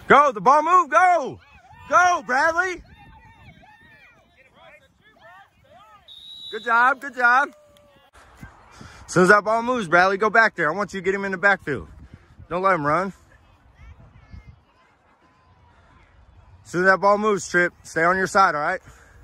Go, the ball move, go! Go, Bradley! Good job, good job. As soon as that ball moves, Bradley, go back there. I want you to get him in the backfield. Don't let him run. As soon as that ball moves, Trip, stay on your side, all right?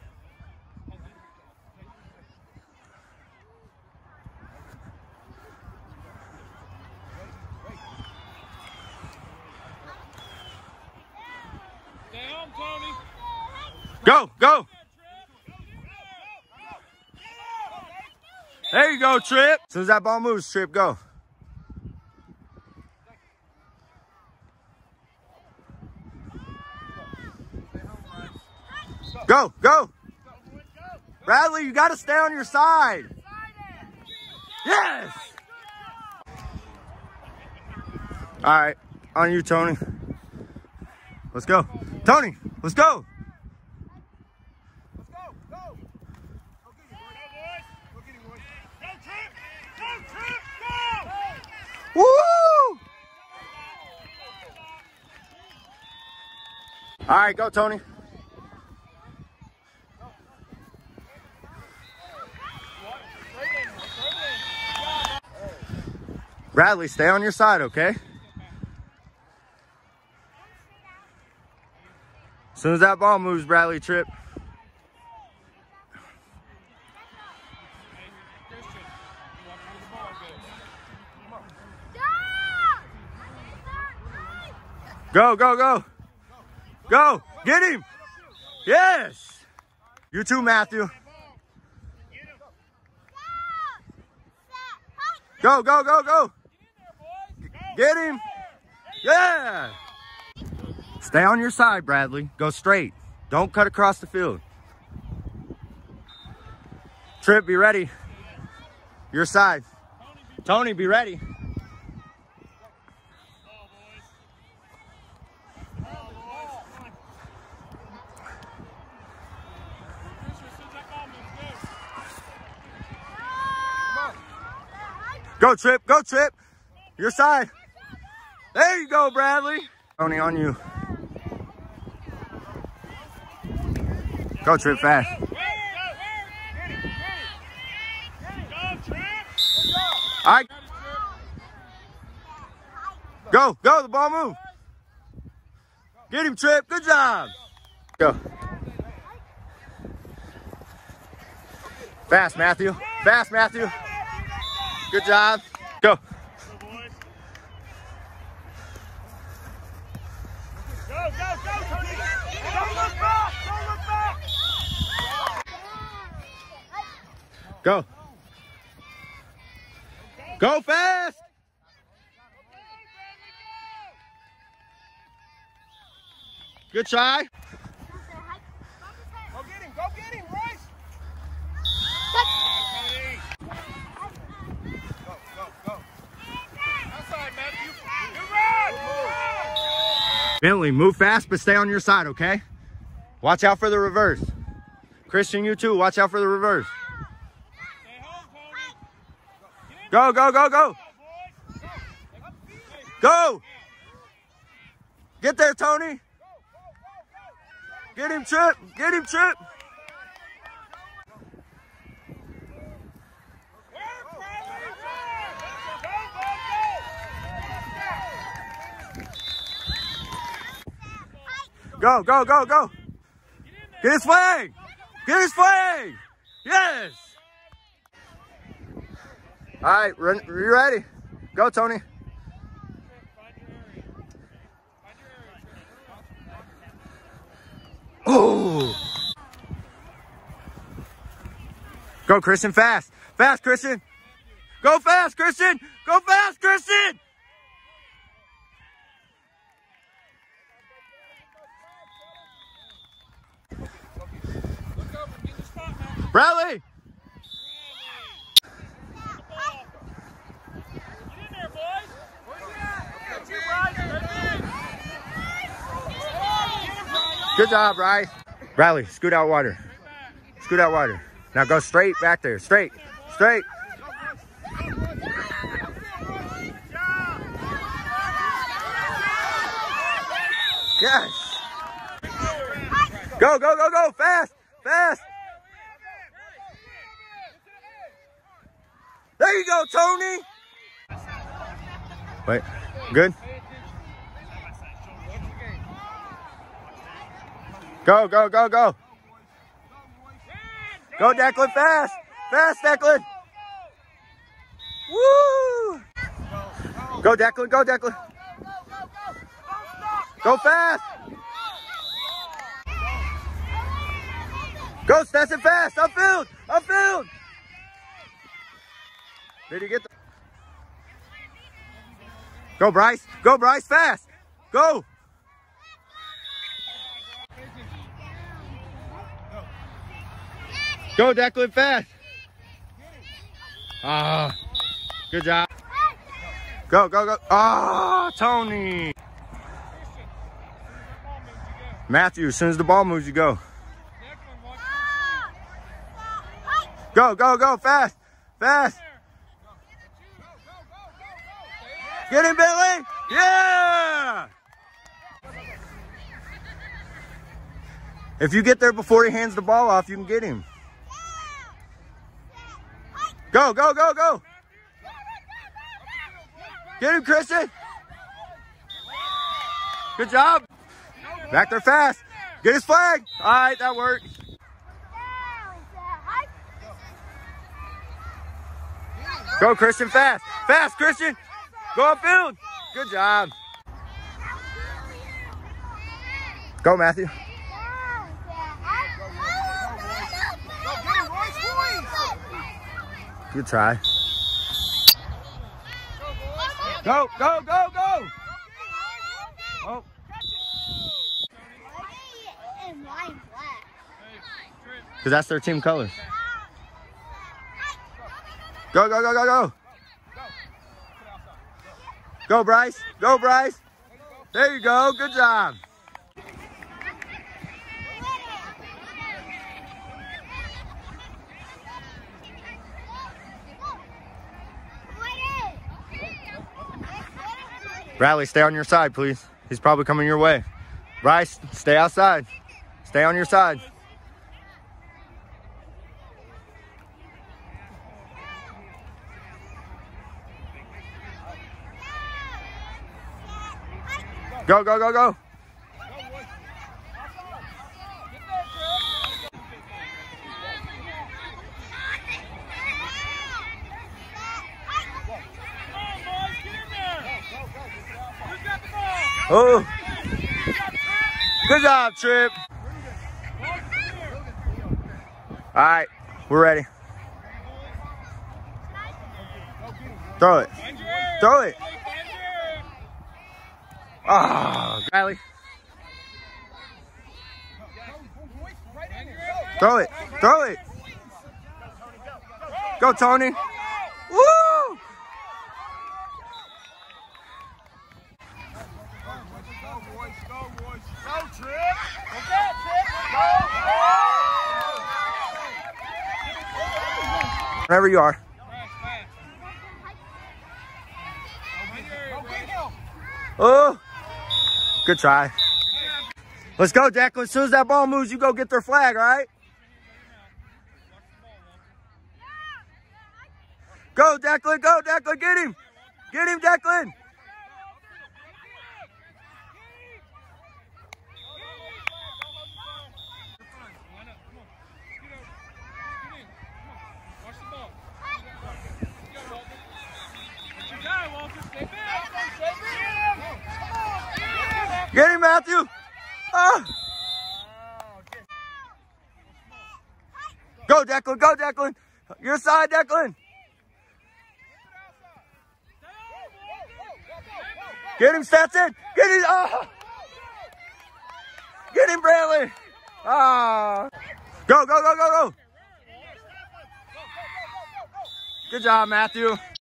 Go, go. There you go, Trip. As soon as that ball moves, Trip, go. Go, go. Bradley, you got to stay on your side. Yes. All right, on you, Tony. Let's go. Tony, let's go. Woo! All right, go, Tony. Bradley, stay on your side, okay? As soon as that ball moves, Bradley, Trip. Go, go, go. Go. Get him. Yes. You too, Matthew. Go, go, go, go. Get him. Yeah. Stay on your side, Bradley. Go straight. Don't cut across the field. Trip, be ready. Your side. Tony, be ready. Go, Trip. Go, Trip. Your side. There you go, Bradley. Tony, on you. Go, Trip, fast. All right. Go, go, the ball move. Get him, Trip. Good job. Go. Fast, Matthew. Fast, Matthew. Good job. Go. Go, Tony. Don't look back. Don't look back. Go. Go fast. Good try. Go get him, Royce. Go. Outside, Matthew. Bentley, move fast, but stay on your side, okay? Watch out for the reverse. Christian, you too. Watch out for the reverse. Go, go, go, go. Go. Get there, Tony. Get him, Trip. Get him, Trip. Go, go, go, go. Get his flag. Get his flag. Yes. All right, you ready? Go, Tony. Oh. Go, Christian, fast. Fast, Christian. Go fast, Christian. Go fast, Christian. Bradley. Good job, Bryce. Bradley, scoot out wider. Scoot out wider. Now go straight back there. Straight. Straight. Yes. Go, go, go, go. Fast, fast. There you go, Tony. Wait, good. Go, go, go, go. Go, Declan, fast. Fast, Declan. Woo! Go, Declan, go, Declan. Go fast. Go, Stetson, fast. Upfield, upfield. Did he get the... Go, Bryce. Go, Bryce, fast. Go. Go, Declan, fast. Ah, good job. Go, go, go. Ah, Tony. Matthew, as soon as the ball moves, you go. Go, go, go, fast, fast. Get him, Billy. Yeah. If you get there before he hands the ball off, you can get him. Go, go, go, go. Get him, Christian. Good job. Back there fast. Get his flag. All right, that worked. Go, Christian, fast. Fast, Christian. Go upfield. Good job. Go, Matthew. Good try. Go, go, go, go. Oh. Because that's their team colors. Go, go, go, go, go. Go, Bryce. Go, Bryce. There you go. Good job. Bradley, stay on your side, please. He's probably coming your way. Bryce, stay outside. Stay on your side. Go, go, go, go. Oh, good job, Trip. All right, we're ready. Throw it. Throw it. Ah, oh, Riley. Throw it. Throw it. Go, Tony. Woo! Wherever you are. Oh, good try. Let's go, Declan. As soon as that ball moves, you go get their flag, all right? Go, Declan. Go, Declan. Get him. Get him, Declan. Get him, Matthew. Oh. Go, Declan. Go, Declan. Your side, Declan. Get him, Stetson. Get him. Oh. Get him, Brantley. Ah. Oh. Go, go, go, go, go. Good job, Matthew.